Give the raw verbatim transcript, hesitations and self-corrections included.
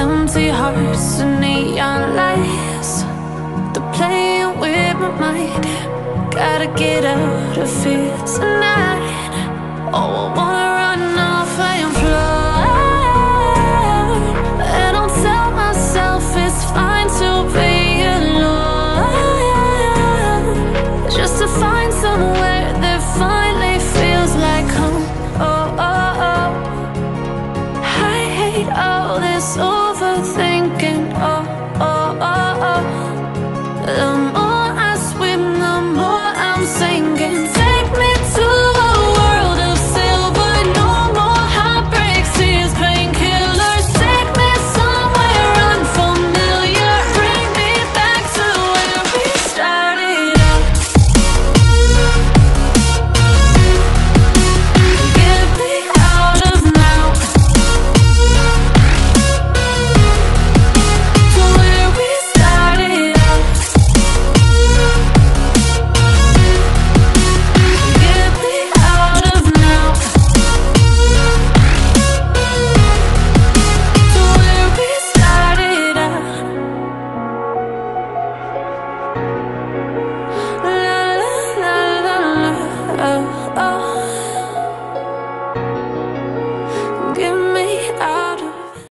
Empty hearts and neon lights, they're playing with my mind. Gotta get out of here tonight. Oh, I wanna